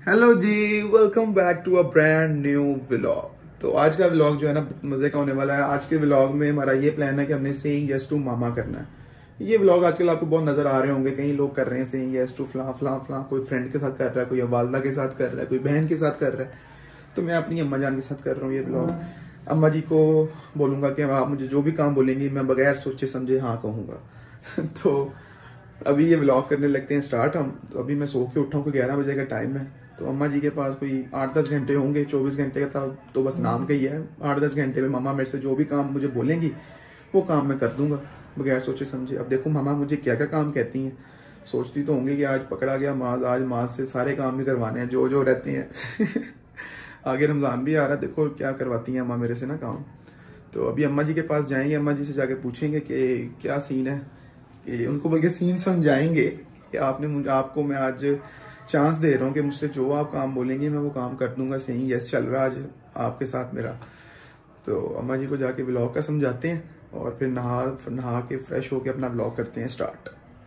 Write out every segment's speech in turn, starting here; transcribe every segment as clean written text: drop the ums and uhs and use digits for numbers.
Hello जी, welcome back to a brand new vlog. तो आज का व्लॉग जो है ना मजे का होने वाला है। आज के व्लॉग में हमारा ये प्लान है कि हमने सेइंग यस टू मामा करना है। ये व्लॉग आजकल आपको बहुत नजर आ रहे होंगे, कई लोग कर रहे हैं सेइंग यस टू फला फला फला। कोई फ्रेंड के साथ कर रहा है, कोई वालदा के साथ कर रहा है, कोई बहन के साथ कर रहा है। तो मैं अपनी अम्मा जान के साथ कर रहा हूँ ये व्लॉग। अम्मा जी को बोलूंगा कि आप मुझे जो भी काम बोलेंगी मैं बगैर सोचे समझे हाँ कहूँगा। तो अभी ये व्लॉग करने लगते हैं स्टार्ट हम। तो अभी मैं सो के उठा हूँ, 11 बजे का टाइम है। तो अम्मा जी के पास कोई 8-10 घंटे होंगे, 24 घंटे का था तो बस नाम का ही है। 8-10 घंटे में मामा मेरे से जो भी काम मुझे बोलेंगी वो काम मैं कर दूंगा बगैर सोचे समझे। अब देखो मामा मुझे क्या क्या काम कहती हैं। सोचती तो होंगी कि आज पकड़ा गया माज, आज माज से सारे काम भी करवाने हैं जो जो रहते हैं। आगे रमज़ान भी आ रहा है, देखो क्या करवाती हैं अम्मा मेरे से ना काम। तो अभी अम्मा जी के पास जाएंगे, अम्मा जी से जाके पूछेंगे कि क्या सीन है, कि उनको बल्कि सीन समझाएंगे कि आपको मैं आज चांस दे रहा हूँ कि मुझसे जो आप काम बोलेंगे मैं वो काम कर दूंगा। सही यस चल रहा आज आपके साथ मेरा। तो अम्मा जी को जाके व्लॉग का समझाते हैं और फिर नहा के फ्रेश होके अपना व्लॉग करते हैं स्टार्ट।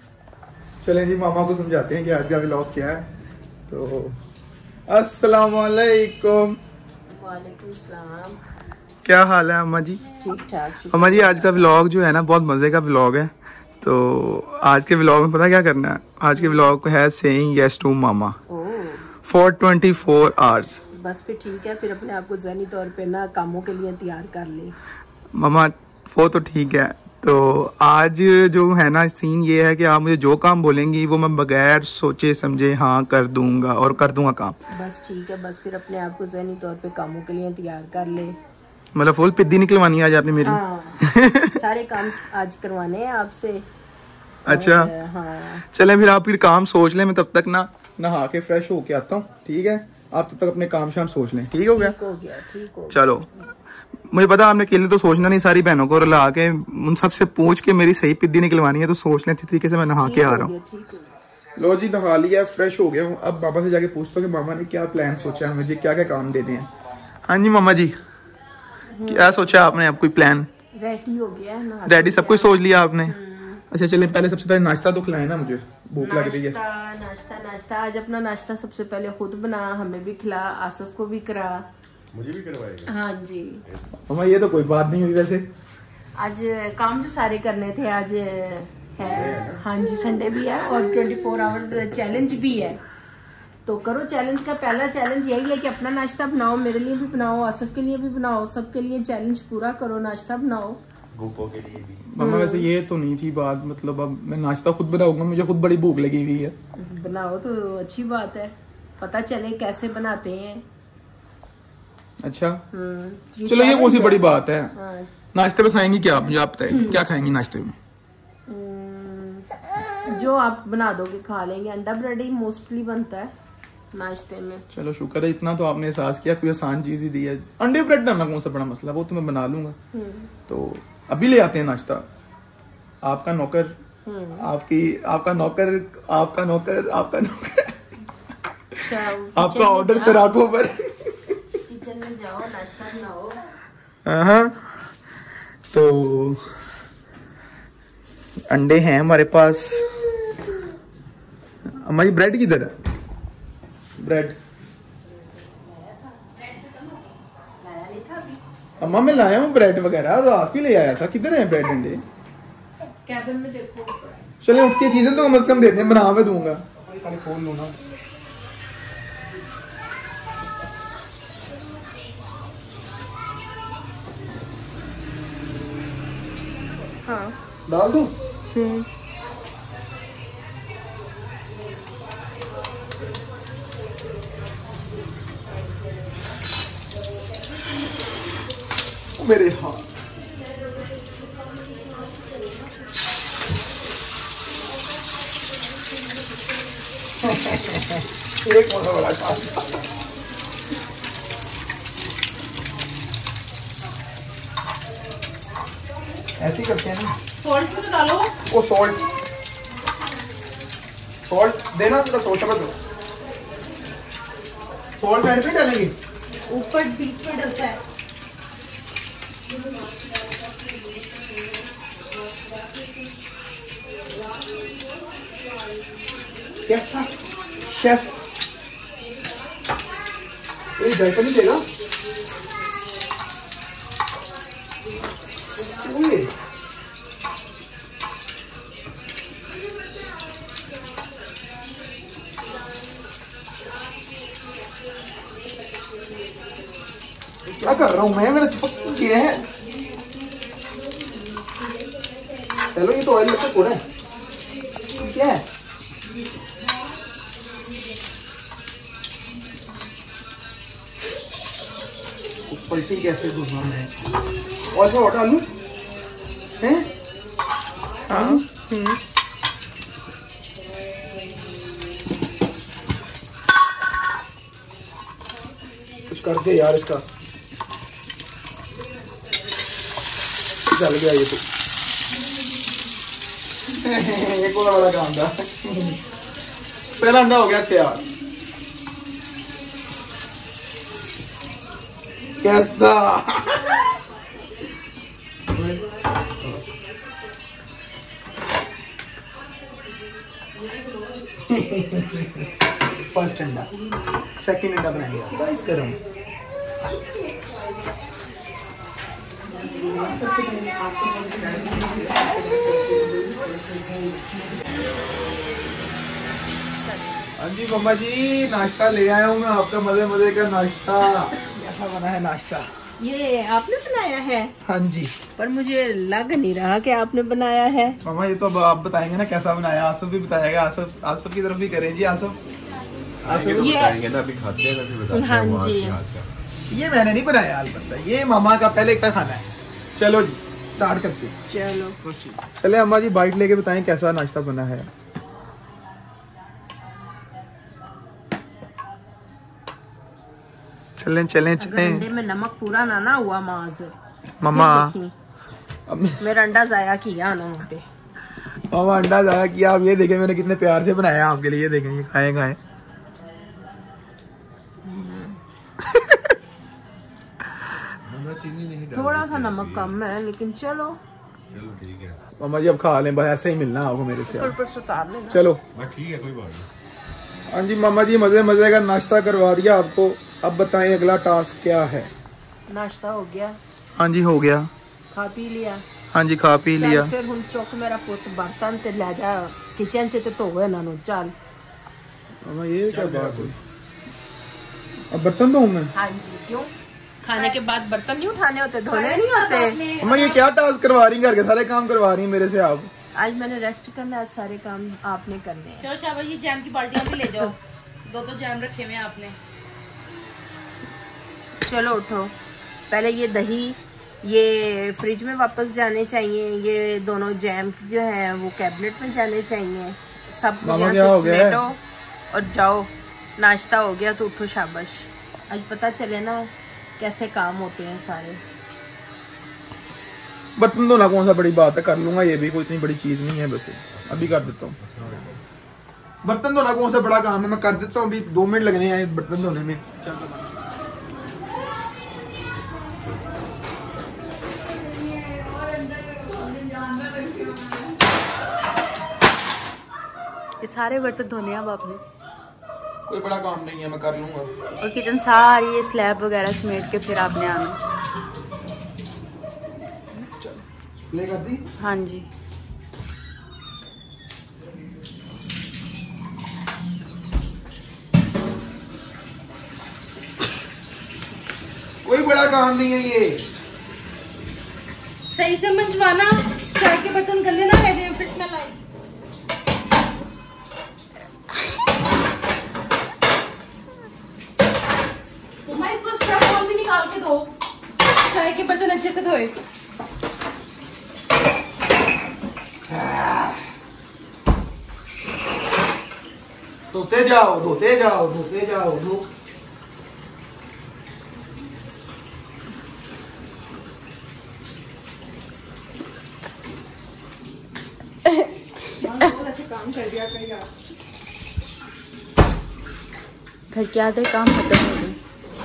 चलें जी, मामा को समझाते हैं कि आज का व्लॉग क्या है। तो अस्सलाम वालेकुम। वालेकुम सलाम। क्या हाल है अम्मा जी? ठीक ठाक। अम्मा जी आज का व्लॉग जो है ना बहुत मजे का व्लॉग है। तो आज के व्लॉग में पता क्या करना है? आज के व्लॉग है सेइंग यस टू मामा फॉर 24 आवर्स। बस फिर ठीक है, फिर अपने आप को ज़हनी तौर पे ना कामों के लिए तैयार कर ले। मामा वो तो ठीक है। तो आज जो है ना सीन ये है कि आप मुझे जो काम बोलेंगी वो मैं बगैर सोचे समझे हाँ कर दूंगा और कर दूंगा काम। बस ठीक है, बस फिर अपने आप को ज़हनी तौर पे कामों के लिए तैयार कर ले। मतलब फुल पिद्दी निकलवानी है आज आपने मेरी? हाँ। सारे काम आज करवाने हैं आपसे। अच्छा हाँ। चलें फिर आप फिर काम सोच लें, मैं तब तक ना नहा के फ्रेश होके आता हूँ। ठीक है, आप तब तक अपने काम शाम सोच लें। ठीक हो गया? ठीक हो गया, ठीक हो गया। चलो, मुझे पता आपने अकेले तो सोचना नहीं, सारी बहनों को ला के उन सबसे पूछ के मेरी सही पिद्दी निकलवानी है। तो सोच लें, तरीके से मैं नहा के आ रहा हूँ। लो जी, नहा लिया, फ्रेश हो गया हूँ। अब मामा से जाके पूछता हूँ कि मामा ने क्या प्लान सोचा है, मुझे क्या क्या काम देने हैं। हाँ जी मामा जी, क्या सोचा आपने? अब कोई प्लान? रेडी हो गया है ना? रेडी सब कुछ सोच लिया आपने? अच्छा चलें, पहले सबसे पहले नाश्ता तो खिलाए ना, मुझे भूख लग रही है। नाश्ता आज अपना नाश्ता सबसे पहले खुद बना, हमें भी खिला, आसिफ को भी करा, मुझे भी करवाएगा। हाँ जी मामा ये तो कोई बात नहीं हुई वैसे। आज काम तो सारे करने थे, आज है हाँ जी, संडे भी है और 24 आवर्स चैलेंज भी है। तो करो चैलेंज का पहला चैलेंज यही है कि अपना नाश्ता बनाओ, मेरे लिए भी बनाओ, आसिफ के लिए भी बनाओ, सबके लिए चैलेंज पूरा करो, नाश्ता बनाओ। भूखों के लिए भी। मामा वैसे ये तो नहीं थी बात, मतलब अब मैं नाश्ता खुद बनाऊंगा, मुझे खुद बड़ी भूख लगी हुई है। बनाओ तो अच्छी बात है, पता चले कैसे बनाते हैं। अच्छा चलो, ये कौन सी बड़ी बात है? हाँ। नाश्ते में खाएंगी क्या आप? मुझे आप बताइए क्या खाएंगी नाश्ते में? जो आप बना दोगे खा लेंगे। अंडा ब्रेड ही मोस्टली बनता है नाश्ते में। चलो शुक्र है, इतना तो आपने एहसास किया, कोई आसान चीज ही दी है। अंडे ब्रेड ना कौन सा बड़ा मसला, वो तो मैं बना लूंगा। तो अभी ले आते हैं नाश्ता। आपका नौकर, आपका नौकर आपका ऑर्डर सराखों पर। किचन में जाओ, नाश्ता बनाओ। हाँ तो अंडे हैं हमारे पास। हमारी ब्रेड किधर है? ब्रेड अम्मा मैं लाया हूँ ब्रेड वगैरह, और रात भी ले आया था। किधर है ब्रेड अंडे? कैबिन में देखो। चले उठ के चीजें तो कम से कम देते हैं, बना मैं दूंगा। खोल लो ना। हाँ डाल दूं? मेरे हाथ एक बड़ा काम। ऐसे ही करते हैं ना। सॉल्ट भी तो डालो। वो सॉल्ट देना, थोड़ा सोचा दो। सॉल्ट ऐड भी डालेंगे ऊपर बीच में डलता है। कैसा शेफ ये जायका नहीं देगा? क्या कर रहा हूँ मैं? मेरा चिपक गया है। चलो ये तो ऑयल लगता थोड़ा है। क्या है? पलटी कैसे दूंगा मैं? और क्या वाटर आलू हैं? हाँ। कुछ करके यार इसका चल गया ये तो। एक और बड़ा काम था। पहला अंडा हो गया तैयार। कैसा? फर्स्ट अंडा, सेकंड अंडा बनाएंगे। स्लाइस करूं। हाँ जी मम्मा जी, नाश्ता ले आया हूँ मैं आपका, मजे मजे का नाश्ता। कैसा बना है नाश्ता? ये आपने बनाया है? हाँ जी। पर मुझे लग नहीं रहा कि आपने बनाया है। मम्मा ये तो अब आप बताएंगे ना कैसा बनाया। आसफ भी बताएगा। आसफ की तरफ भी करें जी। आसफ तो बताएंगे ना, अभी खाते हैं ना फिर बताते हैं। हाँ जी। ये मैंने नहीं बनाया अलबत्ता, ये मामा का पहले का खाना है। चलो जी स्टार्ट करते हैं। चलो चले अम्मा जी, बाइट लेके बताएं कैसा नाश्ता बना है। चलें चलें चलें। अंडे में नमक पूरा ना हुआ माज मामा, मेरा अंडा जाया किया ना वहाँ पे। मामा अंडा जाया किया। आप ये देखें मैंने कितने प्यार से बनाया आपके लिए। ये देखेंगे, खाएं खाएं। थोड़ा सा नमक कम है लेकिन चलो ठीक है। मामा जी अब खा लें, बस ऐसे ही मिलना आपको मेरे से। ऊपर से उतार लेना। चलो ठीक है, कोई बात नहीं। हाँ जी मामा जी, मजे मजे का नाश्ता करवा दिया आपको। अब बताएं अगला टास्क क्या है? नाश्ता हो गया? हाँ जी हो गया। खा पी लिया? हाँ जी खा पी लिया। फिर हम चुक मेरा पुत बर्तन ते ले जा किचन से तो धोवे ना नो। चल मामा ये क्या बात हुई? अब बर्तन धोऊं मैं? हाँ जी। क्यों? खाने के बाद बर्तन नहीं उठाने होते, धोने नहीं होते? मामा ये क्या टास्क करवा रही, घर के सारे काम करवा रही है मेरे से आप। आज मैंने रेस्ट करना है, आज सारे काम आपने करने हैं। चलो शाबाश, ये जैम की बाल्टियां भी ले जाओ। दो जैम रखे हुए हैं आपने। चलो उठो। पहले ये दही ये फ्रिज में वापस जाने चाहिए। ये दोनों जैम जो है वो कैबिनेट में जाने चाहिए। सब मामा क्या हो गया है? और जाओ, नाश्ता हो गया तो उठो शाबाश। आज पता चले ना कैसे काम होते हैं सारे। बर्तन धोना कौन सा बड़ी बात है, कर लूंगा ये भी, कोई इतनी बड़ी चीज नहीं है। बस अभी कर देता हूँ। बर्तन धोना कौन सा बड़ा काम है, मैं कर देता हूँ। अभी 2 मिनट लगने हैं बर्तन धोने में। ये सारे बर्तन धोने हैं अब आपने? कोई बड़ा काम नहीं है, मैं कर लूंगा। और किचन सारी ये स्लैब वगैरह समेट के फिर आपने आना। प्ले कर दी? हाँ जी। कोई बड़ा काम नहीं है ये। सही से मंजवाना, चाय के बर्तन गंदे ना रह जाए फिर स्मेल आए। इसको स्क्रब बॉल भी निकाल के दो, चाय के बर्तन अच्छे से धोए। धोते जाओ धोते जाओ धोते जाओ। काम कर दिया करेगा। घर के आधे काम खत्म हो गए।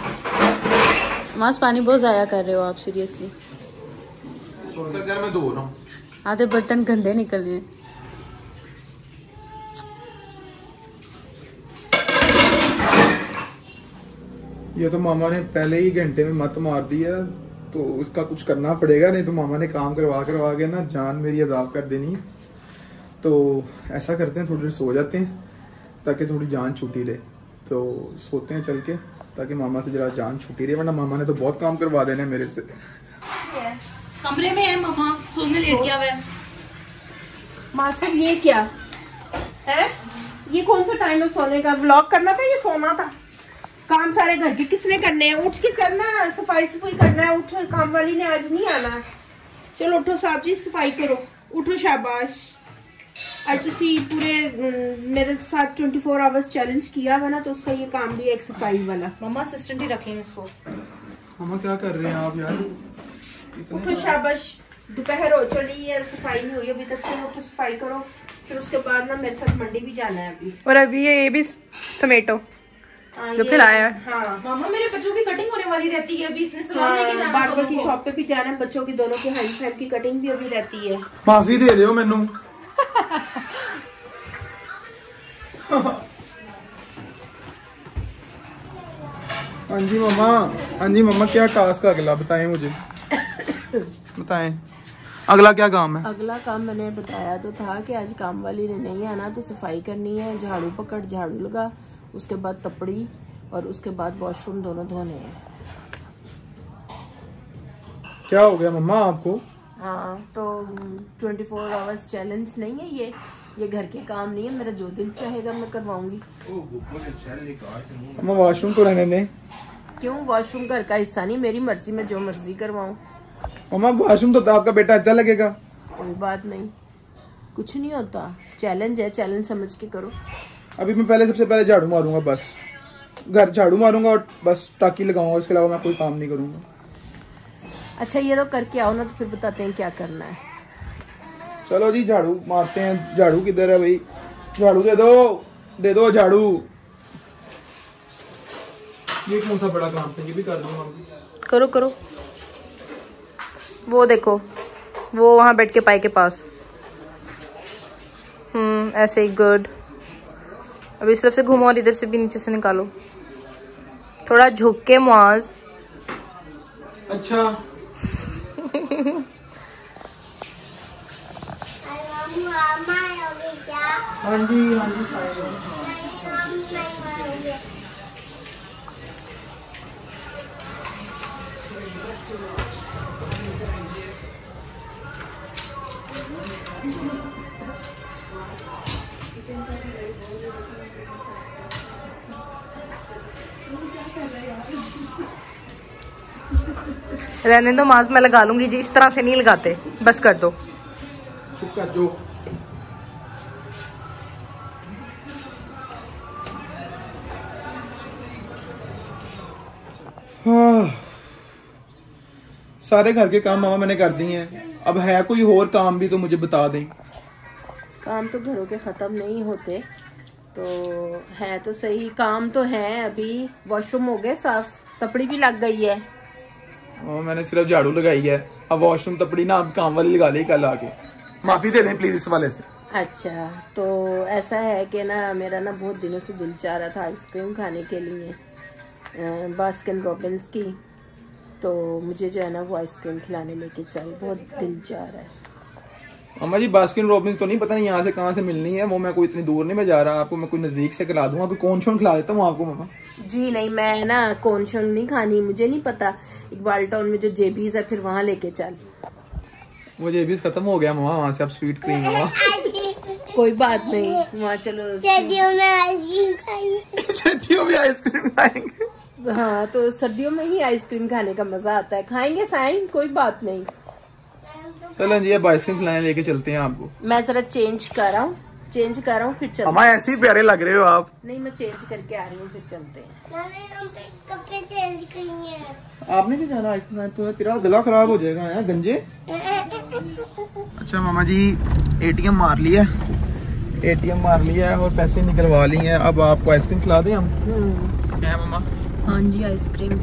मास पानी बहुत ज़ाया कर रहे हो आप, सीरियसली। घर में धो रहा हूँ। आधे बर्तन गंदे निकल गए। ये तो मामा ने पहले ही घंटे में मत मार दी है, तो उसका कुछ करना पड़ेगा, नहीं तो मामा ने काम करवा के ना जान मेरी अजाब कर देनी है। तो ऐसा करते हैं, थोड़ी देर सो जाते हैं ताकि थोड़ी जान छूटी रहे। तो सोते हैं चल के, ताकि मामा से जरा जान छूटी रहे, वरना मामा ने तो बहुत काम करवा देने मेरे से। कमरे में है मामा, सोने लेट गया हुआ है। माँ साहब ये क्या है? ये कौन सा टाइम है सोने का? व्लॉग करना था, ये सोना था। काम सारे घर के किसने करने हैं? उठ के चलना, सफाई करना है। उठ, काम वाली ने आज नहीं आना है। चलो उठो साहब जी, सफाई करो। उठो, शाबाश। आज तुसी पूरे मेरे साथ 24 आवर्स चैलेंज किया हुआ ना, तो उसका ये काम भी है एक सफाई वाला। मामा असिस्टेंट ही रखेंगे इसको। मामा क्या कर रहे हैं आप यार? उठो, शाबाश। दोपहर हो चली है, सफाई नहीं हुई अभी तक। चलो उठो, सफाई करो। फिर उसके बाद ना मेरे साथ मंडी भी जाना है अभी। और अभी ये भी समेटो जो खिलाया है। हाँ मामा, मेरे बच्चों की कटिंग होने वाली रहती है अभी, इसने सलून लेके जाना है। बार्बर की शॉप पे भी जाना है, बच्चों की दोनों की हाई फाइव की कटिंग भी अभी रहती है। माफी दे दो मैनू। हाँ जी मामा, हाँ जी मामा, क्या टास्क अगला बताएं मुझे। बताएं अगला क्या काम है? अगला काम मैंने बताया तो था कि आज काम वाली ने नहीं आना, तो सफाई करनी है। झाड़ू पकड़, झाड़ू लगा, उसके बाद तपड़ी और उसके बाद वॉशरूम दोनों धोने हैं। क्या हो गया मम्मा आपको? हाँ, तो 24 आवर्स चैलेंज नहीं है ये घर के काम नहीं है। मेरा जो दिल चाहेगा मैं करवाऊंगी। मम्मा वॉशरूम तो रहने दें। क्यों? वॉशरूम घर का हिस्सा नहीं, मेरी मर्जी में जो मर्जी करवाऊं। मम्मा वॉशरूम तो आपका बेटा अच्छा लगेगा। कोई बात नहीं, कुछ नहीं होता। चैलेंज है, चैलेंज समझ के करो। अभी मैं सबसे पहले झाड़ू मारूंगा, बस घर झाड़ू मारूंगा और बस टाकी लगाऊंगा, उसके अलावा मैं कोई काम नहीं करूंगा। अच्छा ये तो करके आओ ना, तो फिर बताते हैं क्या करना है। चलो जी झाड़ू मारते हैं। झाड़ू किधर है भाई? झाड़ू दे दो झाड़ू। ये कौन सा बड़ा काम था? ये भी कर दूंगा। करो करो। वो देखो, वो वहां बैठ के पाई के पास। ऐसे ही। गुड। अभी इस तरफ से घुमाओ और इधर से भी नीचे से निकालो। थोड़ा झुक के मुआज। अच्छा हाँ जी हाँ जी। रहने दो, मास्क मैं लगा लूंगी जी। इस तरह से नहीं लगाते, बस कर दो। चुप कर जो। सारे घर के काम मामा मैंने कर दिए हैं। अब है कोई और काम भी तो मुझे बता दें। काम तो घरों के खत्म नहीं होते, तो है तो सही। काम तो है। अभी वॉशरूम हो गए साफ, तपड़ी भी लग गई है। मैंने सिर्फ झाड़ू लगाई है। अब वॉशरूम तपड़ी ना अब काम वाली लगा ली कल आके। माफी दे दें प्लीज इस वाले से। अच्छा, तो ऐसा है कि ना मेरा ना बहुत दिनों से दिल चाह रहा था आइसक्रीम खाने के लिए, बास्किन रॉबिन्स की। तो मुझे जो है ना वो आइसक्रीम खिलाने लेके चल, बहुत दिल चाह रहा है। अम्मा जी बास्किन रॉबिन्स तो नहीं, पता नहीं यहाँ से कहाँ से मिलनी है। वो मैं कोई इतनी दूर नहीं मैं जा रहा, आपको मैं कोई नजदीक से खिला दूंगा। कोई कौन शोन खिला देता हूँ आपको मामा। जी नहीं, मैं ना कौन शोन नहीं खानी, मुझे नहीं पता। इकबाल टाउन में जो जेबीज है फिर वहाँ लेके चल। वो जेबीज खत्म हो गया मामा, वहाँ से अब स्वीट क्रीम है वहाँ। कोई बात नहीं, वहाँ चलो। सर्दियों में आइसक्रीम खाएंगे। सर्दियों में आइसक्रीम खाएंगे। हाँ, तो सर्दियों में ही आइसक्रीम खाने का मजा आता है। खाएंगे साइन, कोई बात नहीं। चलो जी अब आइसक्रीम खिलाने लेके चलते हैं आपको। मैं जरा चेंज कर रहा हूँ फिर चलते अम्मा ऐसे ही प्यारे लग रहे हो आप। नहीं, मैं चेंज करके आ रही हूँ, फिर चलते हैं। कपड़े चेंज करेंगे। आपने भी जाना आइसक्रीम? तो तेरा गला खराब हो जाएगा यार गंजे। अच्छा मामा जी एटीएम मार लिया है और पैसे निकलवा लिए हैं। अब आपको आइसक्रीम खिला दें हम? क्या है मामा? हाँ जी, आइसक्रीम।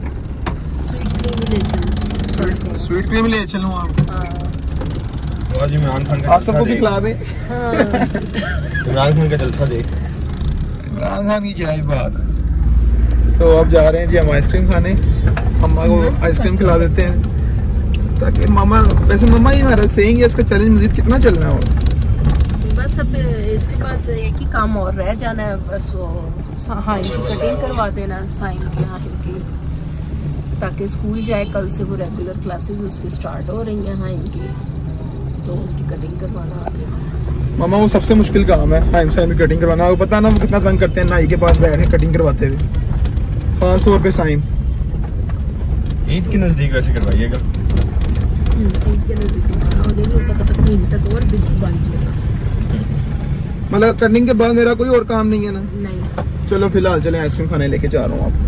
स्वीट क्रीम ले चलूँ आप? आज इमरान खान का आप सबको भी खिला दें। इमरान खान का जलसा देख। इमरान खान की क्या ही बात। तो अब जा रहे हैं जी हम आइसक्रीम खाने। मम्मा को आइसक्रीम खिला देते हैं ताकि मामा, वैसे मम्मा ये हमारा सेइंग है इसका चैलेंज मजीद कितना चलना है और बस अब इसके बाद एक ही काम और रह जाना है, बस वो हाँ इनकी कटिंग करवा देना साइन की, हाँ इनकी, ताकि स्कूल जाए। कल से वो रेगुलर क्लासेस उसकी स्टार्ट हो रही हैं हाँ इनकी, तो उनकी कटिंग करवाना आ गया। मामा वो सबसे मुश्किल काम है हाइम साइम की कटिंग करवाना। आपको पता ना वो कितना तंग करते हैं नाई के पास बैठे कटिंग करवाते हुए, खास तौर पे साइम। ईद के नजदीक वैसे करवाइएगा। ईद के नजदीक हो जाएगी, हो सकता है महीने तक और बिल्कुल बन जाएगा। मतलब कटिंग के बाद मेरा कोई और काम नहीं है ना? नहीं। चलो फिलहाल चलें आइसक्रीम खाने लेके जा रहा हूँ आपको।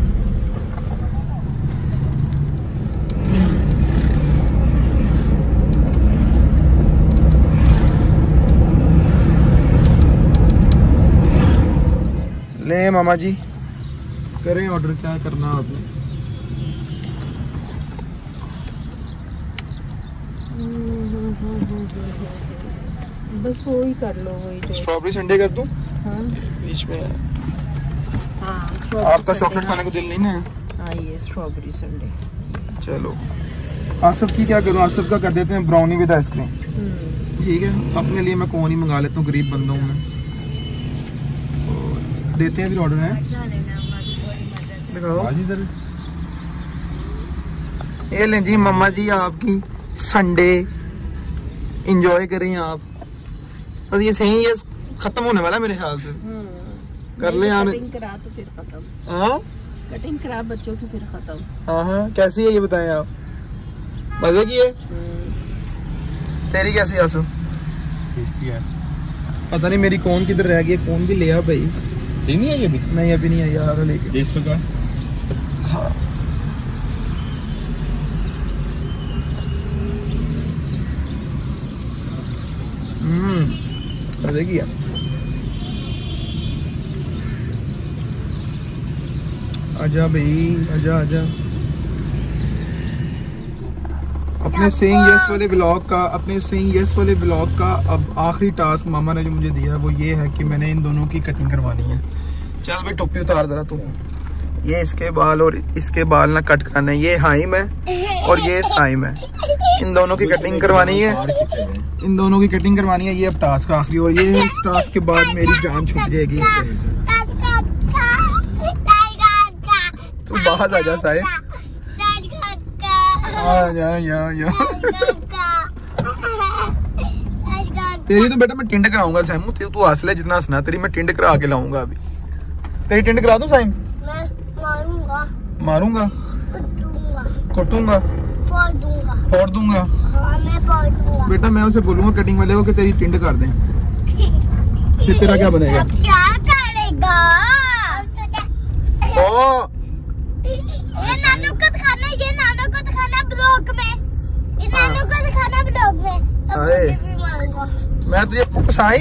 ले मामा जी करें ऑर्डर, क्या करना आपने? बस वो ही कर लो, वही जो स्ट्रॉबेरी संडे कर दूं? हाँ बीच में हाँ आपका चॉकलेट खाने को दिल नहीं ना है? हाँ ये स्ट्रॉबेरी संडे। चलो आसफ की क्या करूं, आसफ का कर देते हैं ब्राउनी विद आइसक्रीम। ठीक है, अपने लिए मैं कौन ही मंगा लेता हूँ, गरीब बंदा हूँ मैं। देते हैं फिर ऑर्डर है। ये लें जी मम्मा जी आपकी संडे, इंजॉय करें आप। बस ये सही है, खत्म होने वाला मेरे ख्याल से। कर ले यार, कटिंग करा तो फिर खत्म। हाँ कटिंग करा बच्चों की फिर खत्म। हाँ हाँ कैसी है ये बताएं आप? मजे की है? तेरी कैसी आंसू? पता नहीं मेरी कौन किधर रह गई, कौन भी ले आ भाई। नहीं है ये भी? नहीं अभी नहीं है यार, लेके टेस्ट तो का। हाँ मजे की है। आजा भाई आजा आजा। अपने सेइंग यस वाले व्लॉग का अब आखिरी टास्क मामा ने जो मुझे दिया है वो ये है कि मैंने इन दोनों की कटिंग करवानी है। चल भाई टोपी उतार जरा तू। ये इसके बाल और इसके बाल ना कट करने, ये हाइम है और ये साइम है। इन दोनों की कटिंग करवानी है, ये अब टास्क आखिरी। और ये इस टास्क के बाद मेरी जान छूट जाएगी इससे। तू बाहर आ जा साहिब, तेरी तो बेटा मैं टिंड कराऊंगा सैमू, तू हंस ले जितना हंसना, तेरी मैं टिंड करा के लाऊंगा अभी। तेरी टिंड करा दूं साइम? मारूंगा, कुटूंगा, फोड़ दूंगा। बेटा मैं उसे बोलूंगा कटिंग वाले को कि तेरी टिंड कर दें, फिर तेरा क्या बनेगा? क्या करेगा? ओ ये नानू को दिखाना ब्लॉग में, ये नानू को दिखाना ब्लॉग में। अब अरे मुझे भी मारूंगा। मैं तुझे साइम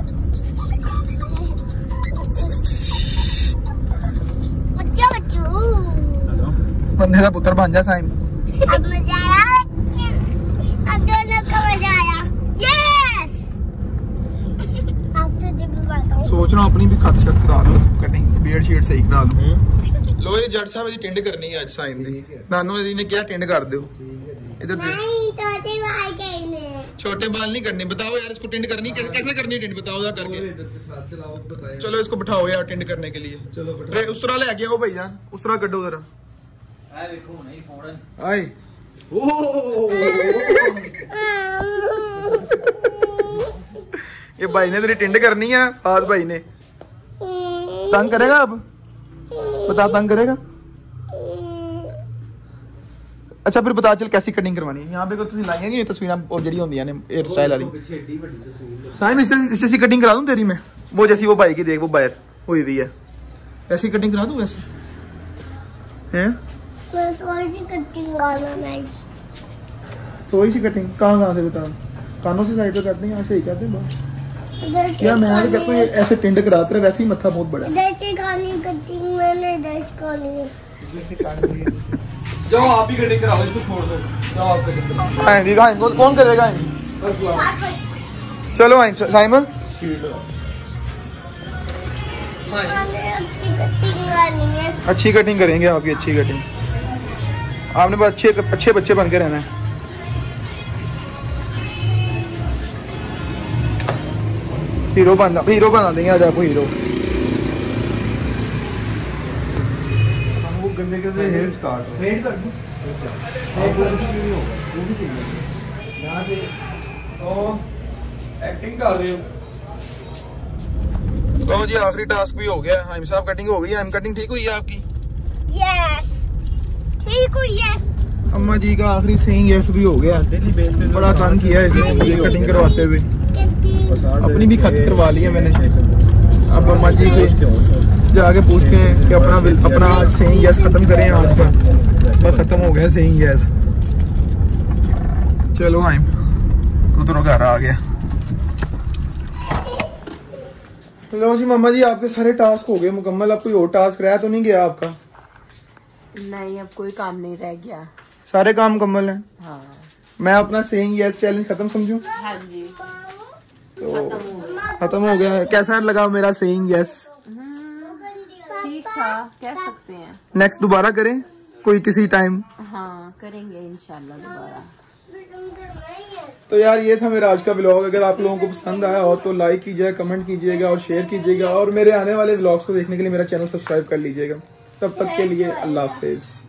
बच्चू बंदे का पुत्र बन जा साइम। अब मजा आया, अब दोनों को मजा आया। यस अब तुझे भी बताऊं। सोच रहा हूँ अपनी भी खत शत करा लो, कटिंग बियर्ड शेड सही करा लो। लो ये जट साहब जी टिंड करनी है आज साइम दी। नानू जी ने क्या टिंड कर दो इधर। नहीं छोटे भाई कहने, छोटे बाल नहीं करनी, बताओ यार इसको टिंड करनी कैसे करनी है टिंड, बताओ यार करके। चलो इसको बिठाओ यार टिंड करने के लिए। अरे उस तरह ले गया वो भाईजान, उस तरह कड्डो जरा। आए ये भाई ने तेरी टिंड करनी है, फाद भाई ने। तंग करेगा अब, बता तंग करेगा? अच्छा फिर बता चल कैसी कटिंग करवानी है। यहाँ पे को तुसी लाइयां ये तस्वीरां और जड़ी होंदियां ने हेयर स्टाइल वाली। साइम इससे कटिंग करा दूं तेरी मैं, वो जैसी वो भाई की देख वो बाहर हुई हुई है, ऐसी कटिंग करा दूं वैसे हैं? मैं थोड़ी सी कटिंग करना मैं। थोड़ी सी कटिंग कहाँ से बता? कानों से साइड पे करते हैं, यहाँ से ही करते हैं बस। यार मैं कहता हूँ ऐसे टिंड कराते रहे, वैसे ही मत्था बहुत बड़ा है। जैसे खानी कटिंग मैंने दस खानी है। जाओ आप ही कटिंग कराओ, इसको छोड़ दो। जाओ आप कटिंग कराओ। आएंगे कौन करेगा? चलो साइमन अच्छी कटिंग करनी है। अच्छी कटिंग करेंगे आपकी, अच्छी कटिंग। आपने बस अच्छे बच्चे बन के रहना है। हीरो बना देंगे आज आपको, हीरो। वो गंदे के से हेयर स्टार्ट कर दूं यहाँ से तो एक्टिंग कर रहे हो। तो जी आखिरी टास्क भी हो गया। हाइम साहब कटिंग हो गई है। कटिंग ठीक हुई है आपकी? यस, ठीक हुई है। अम्मा जी का आखिरी सेइंग यस भी हो गया। बड़ा काम किया है इसने मुझे कटिंग करवाते हुए। अपनी भी खत करवा ली है मैंने। अब अम्मा जी से जाके पूछते हैं कि अपना सेइंग यस खत्म करें आज का। बस खत्म हो गया सेइंग यस। चलो हाइम तो घर आ गया। लो जी मम्मा जी आपके सारे टास्क हो गए मुकम्मल। अब कोई और टास्क रहा तो नहीं गया आपका? नहीं, अब कोई काम नहीं रह गया, सारे काम मुकम्मल हैं। हाँ। मैं अपना सेइंग यस चैलेंज खत्म समझूं? हाँ जी, तो खत्म हो गया है। कैसा लगा मेरा सेइंग यस? ठीक था, कह सकते हैं। नेक्स्ट दोबारा करें कोई किसी टाइम? हाँ, करेंगे इंशाल्लाह दोबारा। तो यार ये था मेरा आज का व्लॉग। अगर आप लोगों को पसंद आया हो तो लाइक कीजिएगा, कमेंट कीजिएगा और शेयर कीजिएगा। और मेरे आने वाले व्लॉग्स को देखने के लिए मेरा चैनल सब्सक्राइब कर लीजिएगा। तब तक के लिए अल्लाह हाफिज।